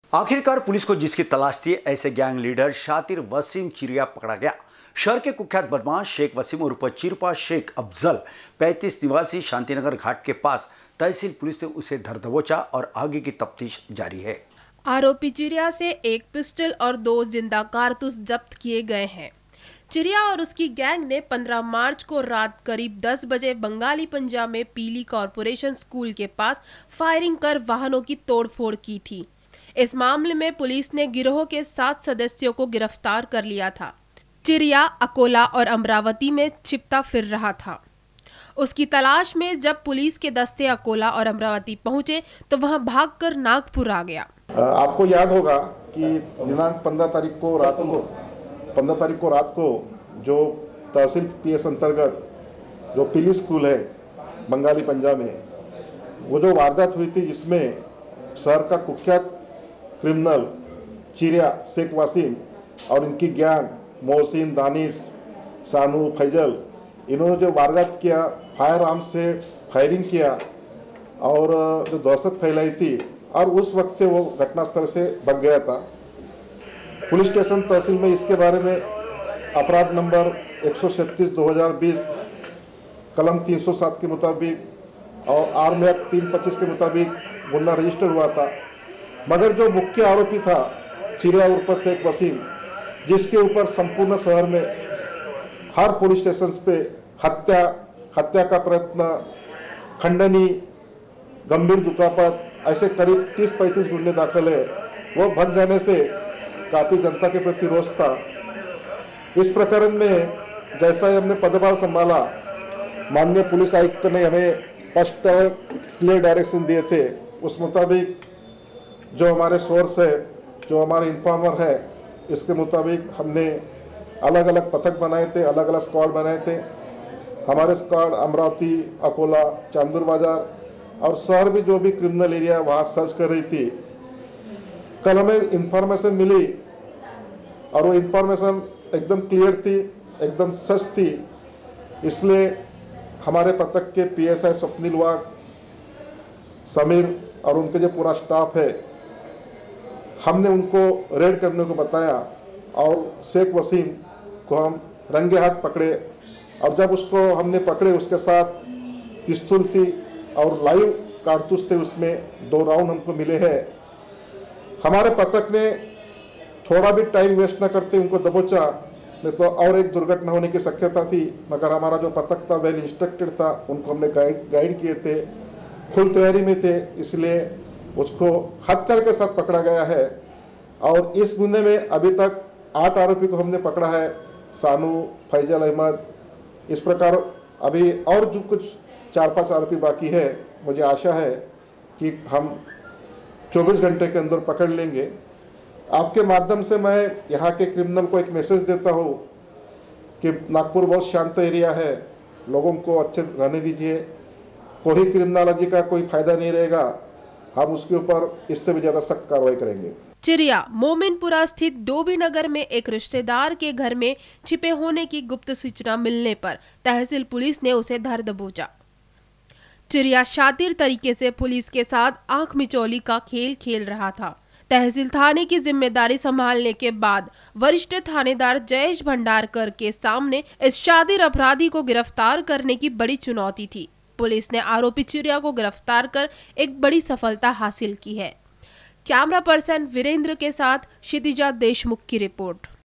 आखिरकार पुलिस को जिसकी तलाश थी, ऐसे गैंग लीडर शातिर वसीम चिरिया पकड़ा गया। शहर के कुख्यात बदमाश शेख वसीम उर्फ चिरपा शेख अफजल 35 निवासी शांतिनगर घाट के पास तहसील पुलिस ने उसे धर दबोचा और आगे की तफ्तीश जारी है। आरोपी चिरिया से एक पिस्टल और 2 जिंदा कारतूस जब्त किए गए हैं। चिरिया और उसकी गैंग ने 15 मार्च को रात करीब 10 बजे बंगाली पंजाब में पीली कॉरपोरेशन स्कूल के पास फायरिंग कर वाहनों की तोड़फोड़ की थी। इस मामले में पुलिस ने गिरोह के 7 सदस्यों को गिरफ्तार कर लिया था। चिरिया अकोला और अमरावती में छिपता फिर रहा था। उसकी तलाश में जब पुलिस के दस्ते अकोला और अमरावती पहुंचे तो वहां भागकर नागपुर आ गया। आपको याद होगा कि दिनांक 15 तारीख को रात को जो तहसील पीएस अंतर्गत जो पीली स्कूल है बंगाली पंजाब में, वो जो वारदात हुई थी जिसमें शहर का कुख्यात क्रिमिनल चिरिया शेख वसीम और इनकी गैंग मोहसिन, दानिश, सानू, फैजल, इन्होंने जो वारदात किया, फायर आर्म से फायरिंग किया और जो दहशत फैलाई थी, और उस वक्त से वो घटनास्थल से भाग गया था। पुलिस स्टेशन तहसील में इसके बारे में अपराध नंबर 136/2020 कलम 307 के मुताबिक और आर्म एक्ट 325 के मुताबिक गुना रजिस्टर हुआ था। मगर जो मुख्य आरोपी था चिरिया उर्फ शेख वसीम, जिसके ऊपर संपूर्ण शहर में हर पुलिस स्टेशन पे हत्या का प्रयत्न, खंडनी, गंभीर दुखापत, ऐसे करीब 30-35 गुन्हे दाखिल है, वो भाग जाने से काफ़ी जनता के प्रति रोष था। इस प्रकरण में जैसा ही हमने पदभार संभाला, माननीय पुलिस आयुक्त ने हमें स्पष्ट क्लियर डायरेक्शन दिए थे। उस मुताबिक जो हमारे सोर्स है, जो हमारे इन्फॉर्मर है, इसके मुताबिक हमने अलग अलग पथक बनाए थे, अलग अलग स्क्वाड बनाए थे। हमारे स्क्वाड अमरावती, अकोला, चांदूर बाजार और शहर भी जो भी क्रिमिनल एरिया वहाँ सर्च कर रही थी। कल हमें इंफॉर्मेशन मिली और वो इंफॉर्मेशन एकदम क्लियर थी, एकदम सच थी। इसलिए हमारे पथक के PSI स्वप्निल वाघ, समीर और उनके जो पूरा स्टाफ है, हमने उनको रेड करने को बताया और शेख वसीम को हम रंगे हाथ पकड़े। और जब उसको हमने पकड़े, उसके साथ पिस्तौल थी और लाइव कारतूस थे, उसमें 2 राउंड हमको मिले हैं। हमारे पथक ने थोड़ा भी टाइम वेस्ट न करते उनको दबोचा, नहीं तो और एक दुर्घटना होने की शक्यता थी। मगर हमारा जो पथक था वेल इंस्ट्रक्टेड था, उनको हमने गाइड किए थे, फुल तैयारी में थे, इसलिए उसको हत्या के साथ पकड़ा गया है। और इस गुन्हे में अभी तक 8 आरोपी को हमने पकड़ा है, सानू, फैजल अहमद। इस प्रकार अभी और जो कुछ 4-5 आरोपी बाकी है। मुझे आशा है कि हम 24 घंटे के अंदर पकड़ लेंगे। आपके माध्यम से मैं यहाँ के क्रिमिनल को एक मैसेज देता हूँ कि नागपुर बहुत शांत एरिया है, लोगों को अच्छे रहने दीजिए। कोई क्रिमिनोलॉजी का कोई फायदा नहीं रहेगा, हम उसके ऊपर इससे भी ज्यादा सख्त कार्रवाई करेंगे। चिरिया मोमिनपुरा स्थित डोबी नगर में एक रिश्तेदार के घर में छिपे होने की गुप्त सूचना मिलने पर तहसील पुलिस ने उसे धर दबोचा। चिरिया शातिर तरीके से पुलिस के साथ आंख मिचौली का खेल खेल रहा था। तहसील थाने की जिम्मेदारी संभालने के बाद वरिष्ठ थानेदार जयेश भंडारकर के सामने इस शातिर अपराधी को गिरफ्तार करने की बड़ी चुनौती थी। पुलिस ने आरोपी चिरिया को गिरफ्तार कर एक बड़ी सफलता हासिल की है। कैमरा पर्सन वीरेंद्र के साथ क्षितिजा देशमुख की रिपोर्ट।